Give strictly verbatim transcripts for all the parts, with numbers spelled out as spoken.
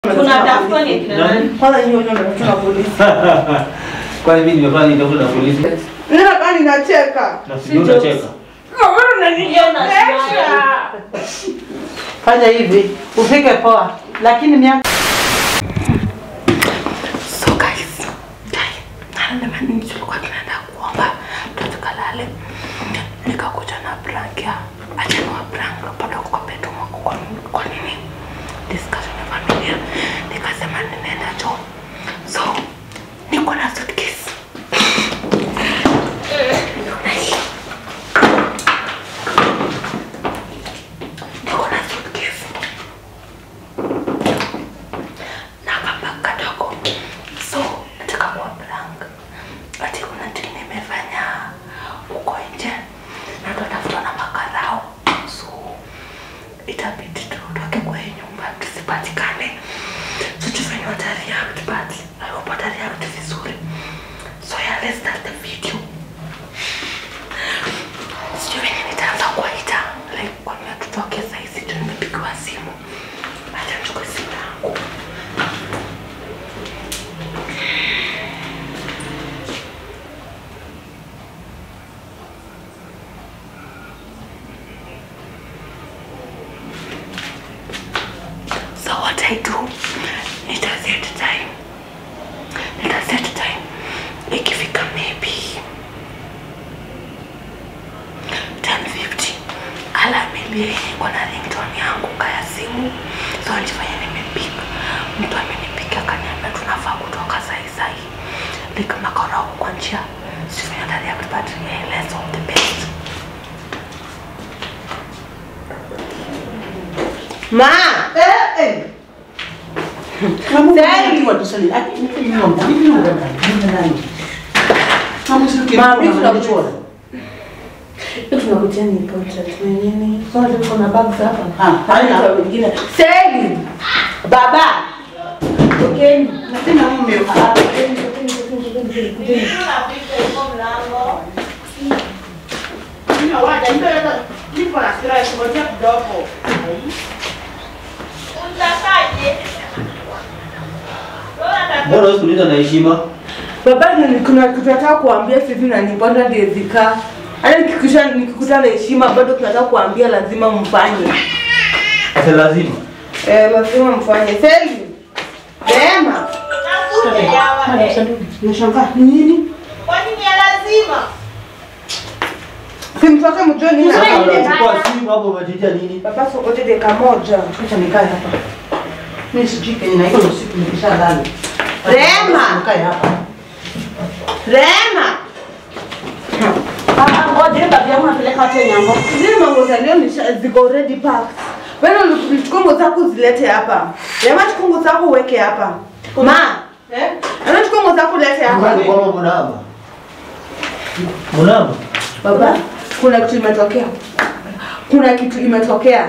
Tunatafuta ni kina nani? Kwanza nyinyi wenyewe mnatafuta polisi. Kwani mimi nimefanya nini tafuta polisi? Nina kani nacheka. Na sisi tunacheka. Mbona unaniona sasa? Fanya hivi, ufike poa. Lakini miaka So guys, guys, nana mani tulikuwa tunaenda kuomba tutukalale. Nikakuja na blanket. Acha na blanket bado kwa bedroom kwa kwa nini? Discussion ya familia. Nikasema ninaenda choo. So, niko na suitcase. Niko na suitcase. Na kama kadogo. So, nataka kwa blank. Ati kuna kitu nimefanya uko nje. Na tutafuta na makarao. So, itabidi tutoke kwa hii nyumba tusipatikane. So, tufanye hatari ya but I hope hatari ya vizuri. So, yeah, let's start the video. Sijui venye nitaanza kuwaita. Like, kwa nini tutoke saa hizi tu nimepigiwa simu. Acha nichukue simu yangu. So what I do, nita set time. Nita set time. Ikifika maybe ten fifty. Alamili kuna ringtone yangu kaya simu. So nifanya nimepiga. Mtu amenipiga akaniambia tunafaa kutoka saa hii saa hii. Like makora huko kwa njia. Sifanya ndani ya but yeah, let's hope the best. Ma, eh eh. Kamu tayari watu sali. Ati nipi nyumba, nipi nyumba nani? Kamu sio kitu. Ma, mimi tunachora. Hiyo tunakutia ni portrait nini? Kwa nini kuna bags hapa? Ah, haina wengine. Sali. Baba. Okay, nasema mume hapa. Nina waje ndio nipo na sira simoja kidogo. Mbona wewe unaita na heshima? Baba ni kuna kitu nataka kuambia sisi na nibonda ndezika. Hata nikikisha nikikuta na heshima bado tunataka kuambia lazima mfanye. Asa lazima. Eh, lazima mfanye. Seli. Sema. Nashangaa nini? Kwa nini ya lazima? Simtoke mjoni na Unachukua simu hapo umejitia nini? baba sokote dakika moja. Acha nikae hapa. Mimi sijui kenye na hiyo siku nikishalala. Rema, nikae hapa. Rema. Ah, ngoja baba yangu anapeleka tena nyambo. Zile mango za leo ni ziko ready packed. Wewe ulichukua nguo zako zilete hapa. Rema, chukua nguo zako uweke hapa. Ma, eh? Anachukua nguo zako lete hapa. Kwa mbona Mbona? Baba, kuna kitu imetokea. Kuna kitu imetokea.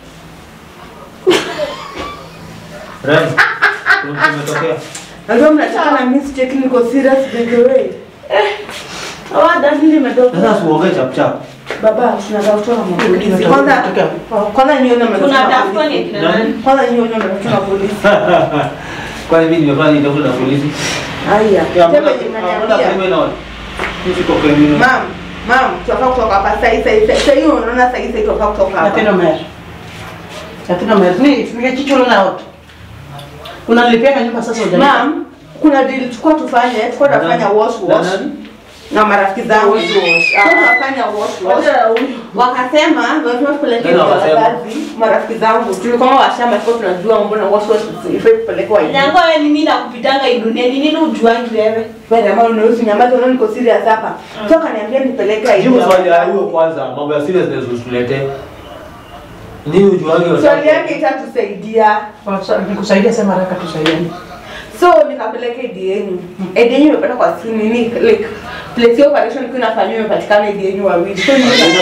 Rem. Kuna imetokea. Ndio mnataka na mistake niko serious by the way. Eh. Hawa dalili imetoka. Sasa uongee chap chap. Baba, tunatafuta polisi. Kwanza kwanza nione mnatafuta. Tunatafuta ni kina nani? Kwanza nione mnatafuta polisi. Kwani mimi nimefanya nini tafuta polisi? Haya. Tebe nimeniambia. Sisi kwa criminal. Mam, mam, tunafaa kutoka hapa sasa hivi. Sasa hiyo unaona sasa hivi tunafaa kutoka hapa. Tena mer. Tena mer. Ni tumekichola na watu. Unalipia nyumba sasa hujalipa. Mam, kuna deal tulikuwa tufanye, tulikuwa tunafanya wash wash. Na marafiki zangu wash wash. Tunafanya wash wash. Wakasema wewe tupeleke kwa kazi marafiki zangu. Tulikuwa washamba tulikuwa tunajua mambo na wash wash ifai kupelekwa hivi. Nangu wewe ni mimi nakupitanga hii dunia. Ni nini ujuangi wewe? Wewe kama unauzi nyamaza unaona niko serious hapa. Toka niambia nipeleke hivi. Jibu swali la hiyo kwanza, mambo ya seriousness usitulete. Nini ujuangi? Swali yake itatusaidia. Nikusaidia sema haraka tusaidiane. So nikapeleka I D yenu. I D yenu imepata kwa simu nini like place your operation kuna fanywa imepatikana I D yenu wawili. So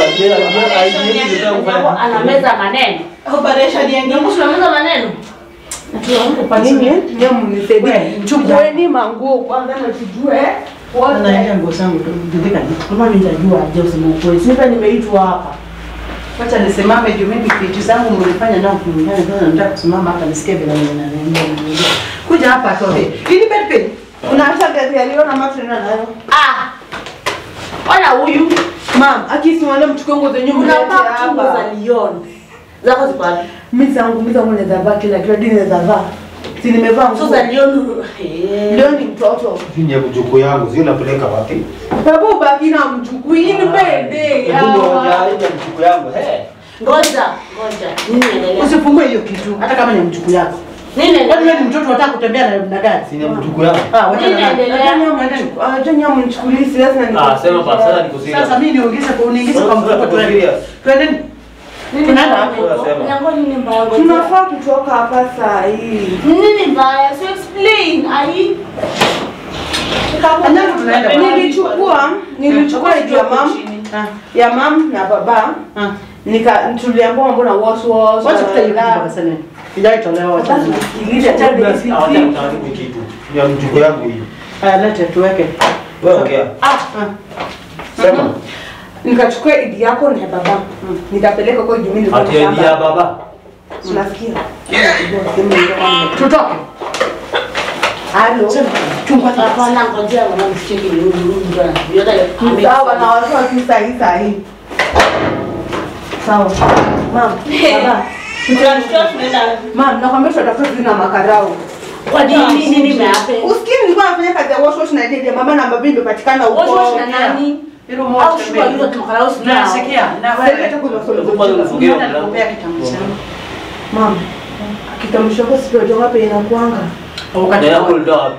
Ana meza maneno. Operation ya nini? Mwisho meza maneno. Kwa nini? Ndio mnisaidie. Chukueni manguo kwanza na tujue wote. Na nguo zangu ndika. Kama mimi najua aje useme ukweli. Sasa nimeitwa hapa. Wacha nisimame juu mimi vitu zangu mlifanya nao kulingana na nataka kusimama hapa nisikie bila nini. Kuja hapa atoe. Ili pepe. Unaacha gari aliona macho nina nayo. Ah. Ona huyu. Mam, akisimama mchukue nguo zenyewe Unapaa chungu za Lyon. Zako zipo wapi? Mimi zangu mimi zangu naweza vaa kila kila dini naweza vaa. Si nimevaa nguo Sasa Lyon. Lyon ni mtoto. Hii mjukuu yangu, sio unapeleka wapi? Baba ubaki na mjukuu hii ni bende. Ndio ya mjukuu yangu. Eh. Ngoja, ngoja. Nini endelea? Usifungue hiyo kitu hata kama ni mjukuu yako. Nini Kwani endelea? wewe ni mtoto unataka kutembea na na gari? Si ni mjukuu yangu. Ah, wacha Nini na. endelea? Acha nyama mchukulie siasa na Ah, sema basi sasa niko serious. Sasa mimi niongeze kwa uniingize kwa mfuko tu. Twende. Nini Tunaenda wapi? Unasema. Nyango nini mbaya? Ngoja. tunafaa kutoka hapa saa hii. Nini mbaya? So explain. Ai. Anyango tunaenda wapi? Nilichukua nilichukua ile ya mam Ah. ya mam na baba. Ah. Nika tuliambiwa mbona wash wash. Wacha kutayipa baba sana. Ijaitolewa wacha. Basi sikiliza tena Basi hawataka kutaka kitu. Ni ya mjukuu yangu hii. Haya lete tuweke. Wewe ongea. Ah, Sema. nikachukua idi yako na ya baba. Nikapeleka kwa jumini kwa Ati ya baba. Unasikia? Tutoke. Halo. Chungwa Hapana, ngoja mama mshike ni rudi bwana. Yote ile. Sawa na watu wa kisa hii saa hii. Sawa. Mam, baba. Tunashtua tunaenda. Mam, nakwambia tutatafuta zina makarao. Kwa nini nini imeape? Usikini nilikuwa nafanya kazi ya wash wash na ile mama na babi imepatikana huko. Wash wash na nani? Hilo Au moja shua hizo tumakarao sina. Nasikia. Na Wewe wewe utakuwa unasoma. Kwanza unafungia nakupea kitambulisho. Mam. Kitambulisho chako sio ndio wapi inakuanga? Na yako ndio wapi?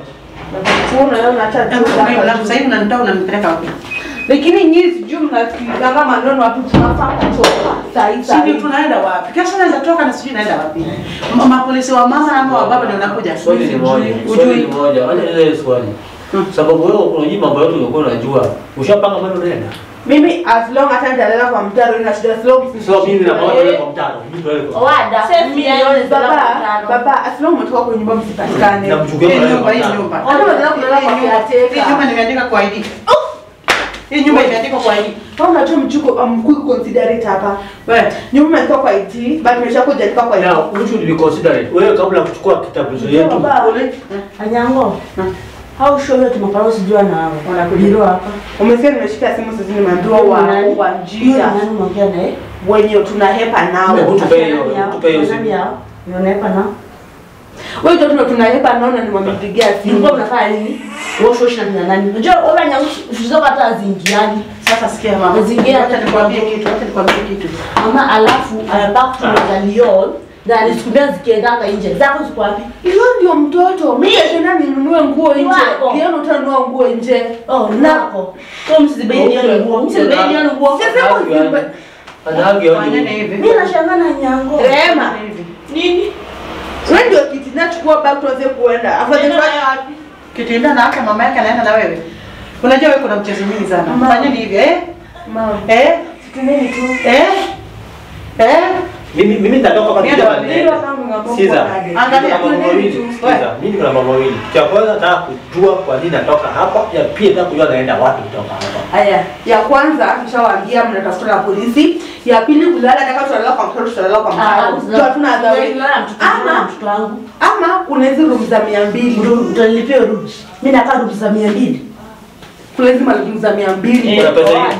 Kuna yao na tatu. Sasa hivi unanitoa unanipeleka wapi? Lakini nyinyi sijui mnasikiliza kama ndono wapi tunafaa kutoka. Saa hii saa Sisi hii. tunaenda wapi? Kesho naweza toka na sijui naenda wapi. Ma- Mapolisi wa mama ama wa baba ndio wanakuja. Swali ni moja. Swali ni moja. Wacha ile swali. Sababu wewe kuna nyinyi mambo yote ulikuwa unajua. Ushapanga mambo unaenda. Mimi as long as nitaendelea kwa mtaro ina shida as long So mimi na mama wewe kwa mtano. Mimi tuele kwa. Wada. milioni baba baba as long umetoka kwa nyumba msipatikane. Na mchukue Hii kwa nyumba, hii nyumba. nyumba. Hata unataka kulala kwa Hii nyumba nimeandika kwa I D. Hii nyumba imeandikwa kwa I D. Kama unajua mchuko mkuu considerate hapa. Wewe, Nyumba imeandikwa kwa I T, but nimeshakuja andika kwa I T. Now, you should be considerate. Wewe kabla ya kuchukua kitambulisho yetu. Baba, Anyango. Au shoga tumakarao sijua na wanakujirua hapa. Umesikia nimeshika simu sasa nimeambiwa wa kwa njia nani unaongea naye? wenye tunahepa nao. Hebu tupe hiyo, tupe hiyo simu. Unanepa na? Wewe ndio tuna tunahepa nao na nimempigia simu. Nilikuwa unafanya nini? Wash wash na nani? Unajua wewe Anyango usizo hata zingiani. sasa sikia mama. Mazingira Acha nikwambie kitu, acha nikwambie kitu. Mama alafu anataka kutumia Lyon na nisikumia zikiendanga nje. Zako ziko wapi? Hiyo ndio mtoto. Mimi tena ninunue nguo nje. Pia utanunua nguo nje. Oh, nako. Kwa msizibeni hiyo nguo. Msizibeni hiyo nguo. Sasa msibe. Anage Fanyeni yoni. hivi. Mimi nashangaa na Nyango. Rema. Hivi. Nini? Wewe ndio kiti nachukua bag tuanze kuenda. Afadhali wapi? Kitinda na hata mama yake anaenda na wewe. Unajua wewe kuna mchezo mingi sana. Mama. Fanyeni hivi eh? Mama. Eh? Tuneni tu. Eh? Eh? Mimi mimi nitatoka kwa Ndio, kijana Ndio nene. kama ngamo. Sikiza. Angalia Kuna mambo mawili. Sikiza. Mimi kuna mambo mawili. Cha kwanza nataka kujua kwa nini natoka hapa. Ya pili nataka kujua naenda wapi kutoka hapa. Haya, ya kwanza nishawaambia mnatafuta na polisi. Ya pili kulala nataka tulala kwa mtoto tulala kwa mtoto. Ndio hatuna adhabu. Ama mtoto wangu. ama kuna hizo room za mia mbili. Utanilipia room. Mimi nakaa room za mia mbili. Kuna hizo room za mia mbili. Kuna pesa hiyo?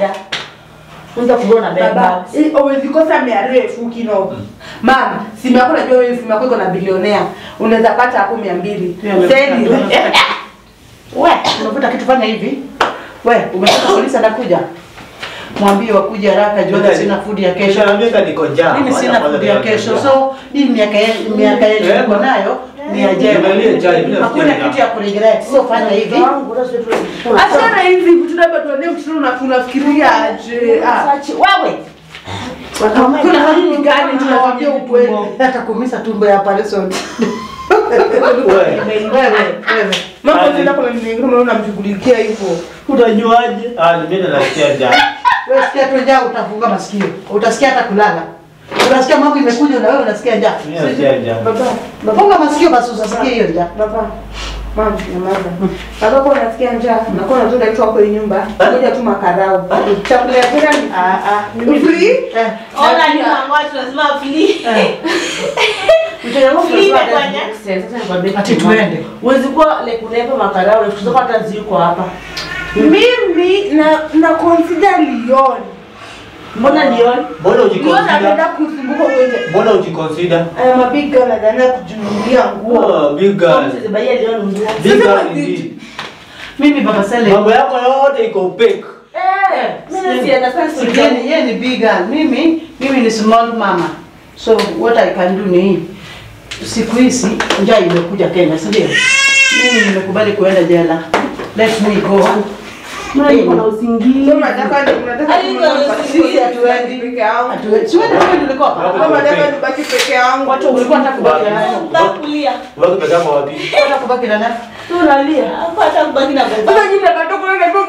Unza kuona Baba, baba. eh, hauwezi kosa mia refu kino. Mama, simu yako najua wewe simu yako iko na bilionea. Unaweza pata hapo mia mbili. Send. Wewe, unavuta kitu fanya hivi. Wewe, umetoka polisi anakuja. Mwambie wakuje haraka juu hata sina food ya kesho. Kesho na mimi niko njaa. Mimi sina food ya kesho. So, hii miaka yangu miaka yangu niko nayo ni ajabu. Nimelia chai, mimi Hakuna nafikiria kitu ya kuregret. So fanya hivi. Achana hizi vitu labda tuende mtoto na tunafikiria aje. Ah. Wewe. Kuna hali gani tunawaambia ukweli? Hata kumisa tumbo ya Parison. Wewe. Wewe, wewe. Mambo tena kuna mwingine unaona mshughulikia hivyo. Unajuaje? Ah, mimi nasikia njaa. Wewe sikia tu njaa utafunga masikio. Utasikia hata kulala. Unasikia mambo imekuja na wewe unasikia njaa. Mimi nasikia njaa. Baba, baba, Funga masikio basi usisikie hiyo njaa. baba. Mama, nyamaza. Baba kwa unasikia njaa, na kwa unataka kitu hapo nyumba, ngoja tu makarao. Chakula ya kila ni Ah ah. ni free. Eh. Ona ni mangwa tunasema free. Mtayamu Free kwa kwanya. sasa nikwambie ati tuende. Uwezi kuwa like kunepa makarao, tuzoko hata ziko hapa. Mimi na na consider Lyon. Mbona Lyon? Mbona Lyon ujiconsider? anataka kusumbuka wewe. Mbona ujiconsider? I am a big girl and I kujinunulia nguo. Oh, big girl. Msibaia Lyon nguo. Big girl indeed. Mimi baba Sele. Mambo yako yote iko opaque. Eh, mimi si understand Yeye yeye ni big girl. Mimi mimi ni small mama. So what I can do ni hii. Siku hizi njaa imekuja Kenya, si ndio? Mimi nimekubali kuenda jela. Let me go. Mimi niko na usingizi. Sio nataka nataka Sisi hatuendi peke yangu. Hatuendi. Si wewe ndio ulikuwa hapa. Kama nataka nibaki peke yangu. Watu ulikuwa unataka kubaki na nani? Takulia. Wewe peke yako wapi? Unataka kubaki na nani? Tunalia. Hapo hata kubaki na baba. Sasa nyinyi mnatoka na ndogo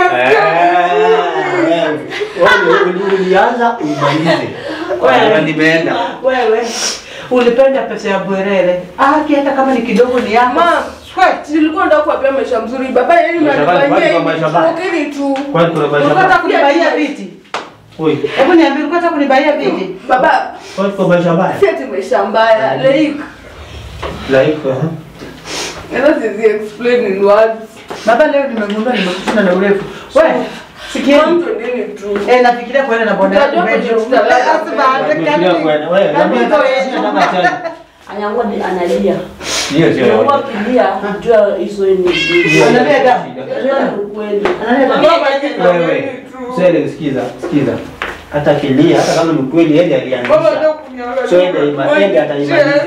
Wewe ulianza umalize. Wewe nimeenda. Wewe ulipenda pesa ya bwerere. Ah, hata kama ni kidogo ni yako. Mama, sweat. Nilikuwa nataka kuambia maisha mzuri. Baba yeye mnanifanyia hivi. Tu. Kwani kuna maisha Ulikuwa unataka baya? kunibaia viti? Oi. Hebu niambie ulikuwa unataka kunibaia viti? Baba, Kwani kuna maisha baya? si ati maisha mbaya. Like, Like, uh-huh. Let us explain in words. Baba leo nimegundua nimekushinda na urefu. Wewe sikia. Mtu nini tu. Eh, nafikiria kwenda na boda yako bedroom. Nafikiria kwenda. Wewe, niambie nataka chai. Anyangwa ni analia. Ndio sio. Nyangwa kilia jua hizo ni. Analia damu. Ndio kweli. Analia damu. Wewe. Sasa sikiza, sikiza. Hata kilia, hata kama ni kweli yeye alianzisha. Baba ndio kunyaga. So yeye yeye ataimaliza.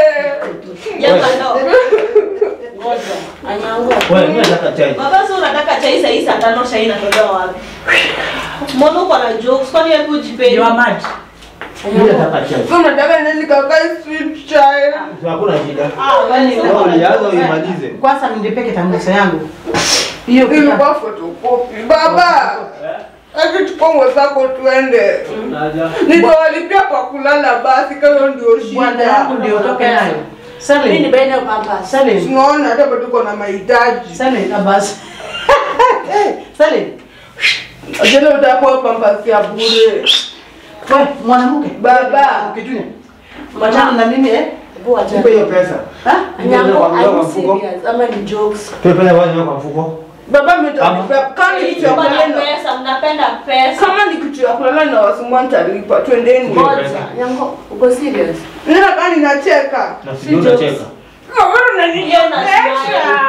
Yanga ndo. Ngoja. Anyangwa. Wewe mimi nataka chai. Baba sio unataka chai saa hii saa tano chai inatolewa wapi? Mbona uko na jokes? Kwani hebu jipe. You are mad. Mimi nataka chai. Kama nataka nini kakae sweet chai. Hakuna shida. Ah, wewe Wewe ulianza uimalize. Kwanza nindipeke kitambulisho yangu. Hiyo Ili kwa photocopy. Baba. Akichukua mwenzako tuende. Nitawalipia kwa kulala basi kama ndio bwana shida. yangu ndio utoke nayo. mimi ni Salim. baina papa. Salim. Tunaona hata bado tuko na mahitaji. Salim abas. Salim. Ajele utakuwa pampasi ya bure. Wewe mwanamke. Baba. Ukijuni. Machana na mimi eh? Bua acha. Nipe hiyo pesa. Ha? Anyangwa, Kwa are you mfuko. serious? Ama ni jokes? Tupe pesa wapi kwa mfuko? Baba mimi nitalipa. Kama ni kitu ya kulala. pesa, mnapenda pesa. Kama ni kitu ya kulala na wasumbua nitalipa. Twendeni. Moja. Nyangwa, uko serious? Nina kani nacheka. Na sijui unacheka. Kama unanichekesha.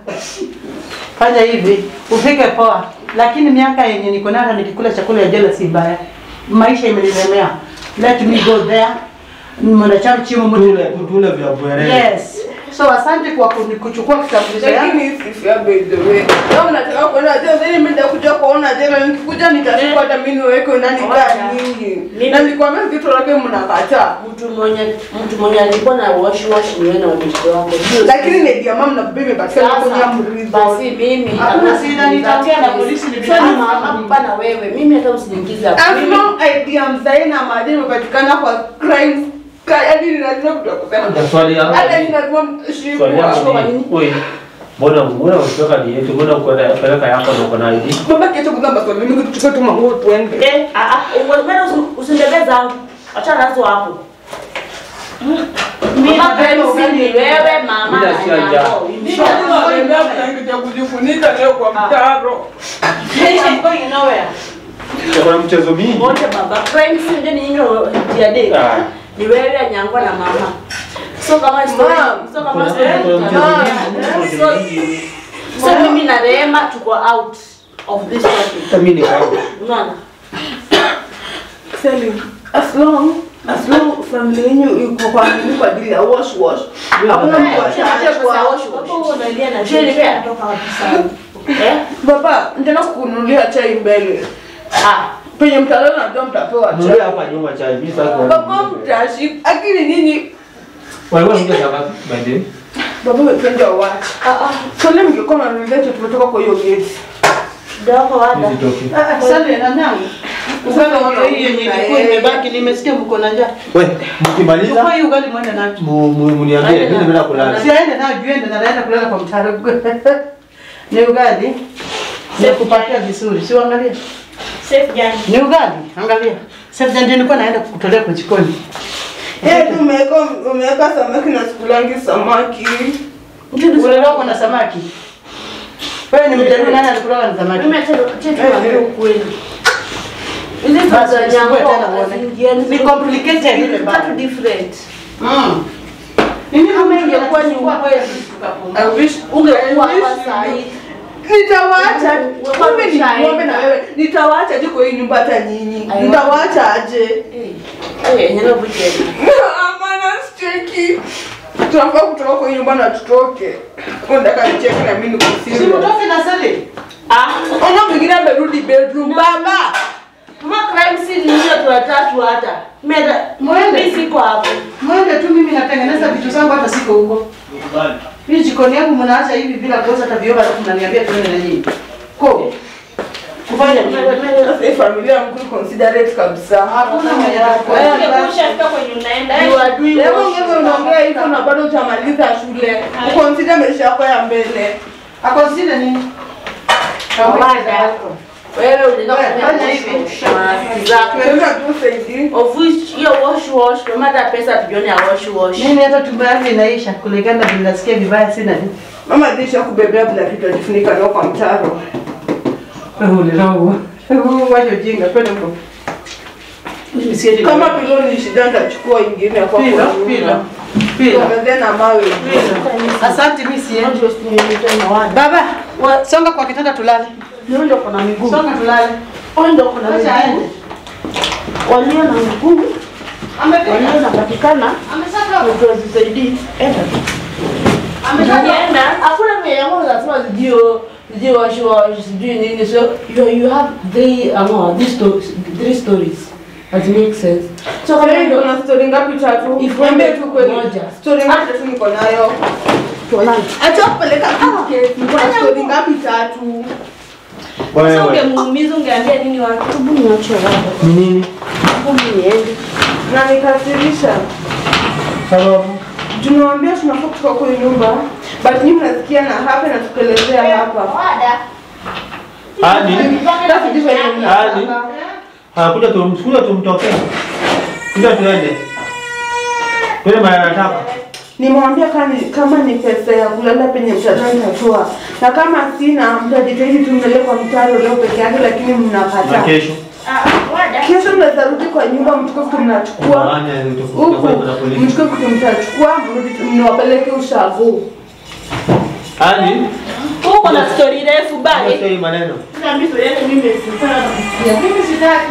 Fanya hivi, upike poa. Lakini miaka yenye niko nayo nikikula chakula ya jela si mbaya. Maisha imenilemea. Let me go there. Mwana changu chimo mtu. Tule tule vya bwerere. Yes. So asante kwa kuni- kuchukua kitambulisho yangu. Lakini si ya by the way. Kama unataka kuona jela, then mimi nitakuja kuona jela. Nikikuja nitachukua hata mimi niweke ndani kaa nyingi. Na nikwambia vitu lake mnakataa. Mtu mwenye mtu mwenye alikuwa na wash wash ni wewe na watoto wako. Lakini ni ya mama na bibi patikana kwenye mrizo. Basi mimi Hakuna shida, nitaongea na polisi ni Sasa mama mpana wewe. Mimi hata usiniingize hapo. As long idea msaini na madini umepatikana kwa crimes. Hadi ni lazima kutokusema. Ndio swali yangu. Hata ni lazima Swali mshikwe. yangu ni wewe. Mbona mbona unatoka ni yetu? Mbona uko na peleka yako na uko na I D? Baba kesho kuna maswali mingi tuchukue tu manguo tuende. Eh, ah ah, wewe usindebeza zangu. Acha nazo hapo. Mimi Mama napenda Prince ni wewe mama Bila na sio Nyang'o. njaa. Ndio ndio tunaingia kujifunika leo kwa mtaro. I'm going nowhere. Kuna mchezo mingi. Wote baba Prince ndio ni nyinyo ya date. Ah. Ni wewe Nyang'o na mama. So kama story, so kama Kuna story. kuna mchezo Ah, mingi. So so mimi na Rehema tuko out of this topic. Hata mimi nikaanza. Unaona? Selling. As long as long family yenu iko kwa nini kwa ajili ya wash wash. Hakuna mtu ataacha kwa wash wash. Hapo unalia na je ni kutoka wapi sana? Eh? Baba, nitaenda kukununulia chai mbele. Ah, Penye mtalala na ndio mtapewa chai. Ndio hapa nyuma chai. Mimi sasa. Baba mtashi. Akili nini? Wewe wewe unataka kama bende? Baba mpenda wacha. ah ah, Sole mngekuwa na nilete tumetoka kwa hiyo gate. ndio kwa wada. Hizi toki. Ah, Salim na nyangu. Sasa hii yenye ilikuwa imebaki nimesikia mko na njaa. Wewe, mkimaliza. Chukua hiyo ugali mwende nayo. Mniambie mimi nimeenda kulala. Si aende nayo juende na naenda kulala kwa mtaro. Ni ugali. Nikupatia vizuri. Si uangalia. Safe jani. Ni ugali. Angalia. Safe jani nilikuwa naenda kukutolea kwa jikoni. Eh, umeweka umeweka samaki na sikulangi samaki. Ule roho na samaki. Wewe ni mjaluo nani alikula na samaki? Mimi acha acha ukweli. Ile za nyambo ni complicated ile bado different. Mm. Mimi kama ingekuwa ni ukweli I wish ungekuwa hapa saa hii. Nitawaacha. Wewe ni ng'ombe na wewe. Nitawaacha je kwa hii nyumba hata nyinyi. Nitawaacha aje? Eh, nyana buche. Amana steki. Tunafaa kutoka kwa hii nyumba na tutoke. Unataka nicheke na mimi nikusiri. Si mtoke na sale. Ah, ona mwingine amerudi bedroom baba. Mama crime scene ni hiyo tuwatatu hata. Meda, Mwende. mimi siko hapo. Mwende tu mimi natengeneza vitu zangu hata siko huko. Mimi jikoni yangu mnaacha hivi bila kuoza hata viomba alafu mnaniambia tuende na nyinyi. Ko. Kufanya nini? Sasa familia mkuu considerate kabisa. Hakuna mwenye Wewe kushafika kwenye unaenda. You are doing. Leo ungeze unaongea hivyo na bado hujamaliza shule. Uconsider maisha yako ya mbele. Akonsida nini? Kamada. Wewe unaenda Fanya hivi. Tunaweza tu saidi. Of which hiyo wash wash, no matter pesa tujione ya wash wash. Mimi hata tumbo yangu inaisha kulingana vile nasikia vibaya sina nini. Mama disha kubebea bila kitu ajifunika leo kwa mtaro. Wewe ulirogo. Wewe waje jinga kwenda huko. Mimi siende. Kama pilo ni shida nitachukua ingine kwa pilo pilo. Pilo. Tuongeze na mawe. Asante mimi siende. Baba, songa kwa kitanda tulale. Ndio kuna miguu. Songa tulale. Ndio kuna miguu. Walio na miguu. Walio napatikana. Amesaka. Ndio zisaidii. Enda tu. Ameshaenda. Hakuna mwenye yangu lazima zijio zijio wash wash sijui nini, so you you have they uh, these stories three stories that make sense. So kama ndio na story ngapi tatu? Niambie tu kweli. Story ngapi tatu niko nayo? Tuonane. Acha kupeleka kike. Niko na story ngapi tatu? Wewe. Sasa ungemuumiza ungeambia nini watu? Hebu niache hapo. Ni nini? Hebu niende. Na nikasirisha. Sababu Tunawaambia tunafaa kutoka kwa nyumba. But nyinyi mnasikia na hapa na tukelezea hapa. Hadi That's different. hadi hakuja tumkuja tumtokee. Kuja tuende. Wewe mara nataka. Nimwambia kama kama ni pesa ya kulala penye mtandao nitatoa. Na kama sina mtajitahidi tumele kwa mtaro leo peke yake lakini Na mnakataa. kesho. Kesho mnaweza rudi kwa nyumba mchukue vitu mnachukua. Maana ni tofauti Huku kwa polisi. mchukue vitu mtachukua mrudi mniwapeleke ushago. Hadi Uko na story refu bali. sio maneno. Niambie story yako mimi sifanya. Mimi sitaki.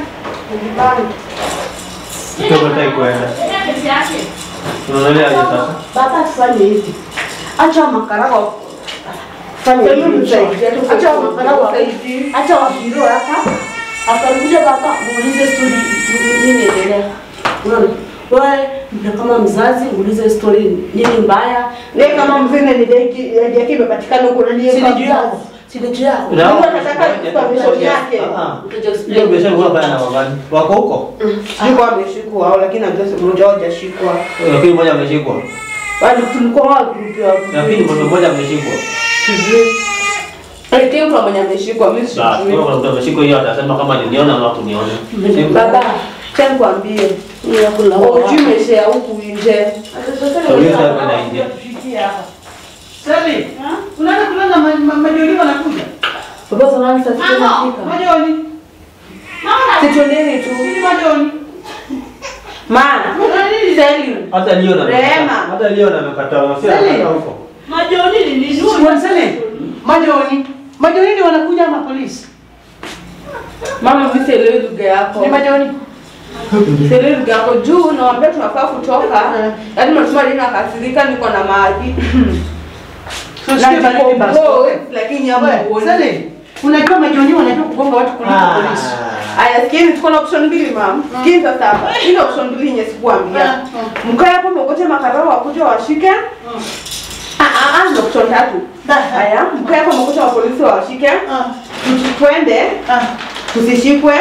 Kiko tai kwenda. Unaelewa aje sasa? Baba fanye hivi. Acha makarao. Fanye hivi. Acha makarao. Acha wapiro hapa. Akakuja baba muulize story nini endelea. Unaona? Wewe ndio kama mzazi uulize story nini mbaya. Ni kama mzee ni deki yake imepatikana huko na Si juu yako. Si juu yako. Mtu anataka information yake. Ndio biashara huwa bana na wagani. Wako huko? Sio kwa ameshikwa au lakini anajua mmoja wao hajashikwa. Lakini mmoja ameshikwa. Bali tulikuwa wa group ya group. Lakini mtu mmoja ameshikwa. Sijui. Lakini mtu mmoja ameshikwa mimi Basi, sijui. kama mtu ameshikwa hiyo atasema kama niliona ama kuniona. Baba, cha nikwambie. Ni ya kula. Ujui maisha ya huku nje. Sauliza kwenda nje. Sali. Unaenda kulala majoli wanakuja. Baba sana sasa tunafika. Majoli. Situleni tu. Sisi majoli. Maana Sally. Hata leo na Rehema. hata leo na mkatao sio hata huko. Majoni ni nini? Sali. Majoli. Majoli ndio wanakuja ama polisi? Mama mimi sielewi lugha yako. Ni majoli. Sielewi lugha yako juu naomba tunafaa kutoka. Yaani mtuma lina kasirika niko na maji. Sio baridi basi. Lakini nyama huoni. Sali. Unajua majoli wanajua kugonga watu kuliko polisi. Aya sikieni tuko na option mbili mam. Sikieni sasa hapa. Hii option mbili yenye sikuambia. Mkae hapo mkoje makarao wakuja washike. Ah ah ah ndio option tatu. Haya, mkae hapo mkoje wa polisi washike. Twende. Tusishikwe.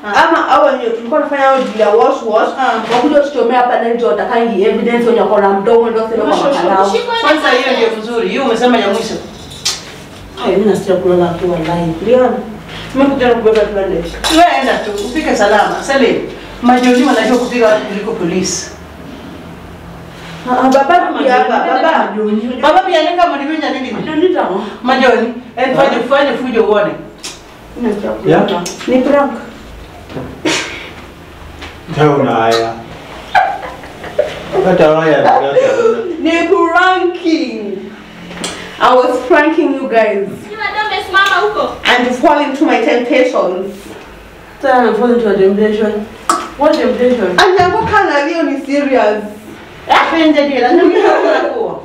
Ama hao wenyewe tulikuwa tunafanya hao bila wash wash. Wakuja tuchomea hapa na nje watakangi evidence wenye kwa mdomo ndio sema kwa makalao. Kwanza hiyo ndio mzuri. Hiyo umesema ya mwisho. Hai mimi nasikia kulala tu wallahi. Leon. Nimekuja kubeba tuende. Wewe enda tu ufike salama. Salim. Majoni wanajua kupiga watu kuliko polisi. Ah baba pia hapa baba. Baba pia nenda madivinya nini? Ndio ndio. Majoni, and fanye fanye fujo uone. Ya? Ni prank. Ndio na haya. Hata haya ndio. Ni pranking. I was pranking you guys. You don't mess huko. And you fall into my temptations. Tana fall into a temptation. What temptation? And I'm not kind of really serious. Afende dia, nani kwa?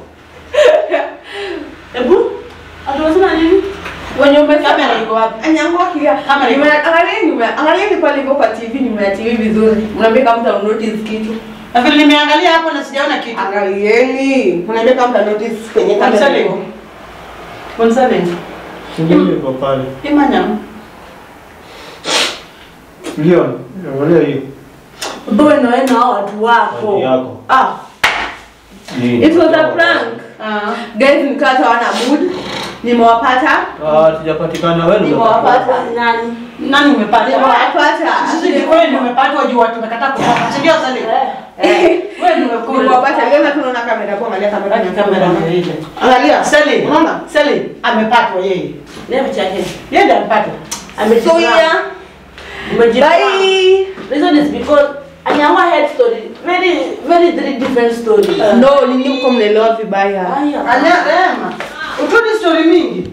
Ebu? Atawasema nini? When you make Kamera iko wapi? Anyango kia. Kamera iko. Angalia nyuma, angalia ni pale kwa T V nyuma ya T V vizuri. Mnaambia kama mta notice kitu. Na vile nimeangalia hapo na sijaona kitu. Angalieni. Mnaambia kama mta notice kwenye kamera. Konsale. Singine kwa pale. Imanyam. Leon, angalia hiyo. Boy na wewe na watu wako. Yako. Ah. It was a prank. Ah. Guys, nikata wana mood. Nimewapata. Ah, tujapatikana wewe. Nimewapata. Nani? Nani umepata? Nimewapata. Sisi ni wewe ndio umepata juu watu wamekataa kupata. Ndio sasa. Eh. Wewe ndio umekula. Nimewapata. Leo tunaona kamera kwa angalia kamera ni Kamera ndio ile. Angalia. Sally. Unaona? Sally amepatwa yeye. Never check it. Yeye ndiye amepatwa. So yeah. Bye. Reason is because Anyango had story, very very very different story. No, nini mko mnaelewa vibaya. Aya. Anya Rema. Utoni story mingi.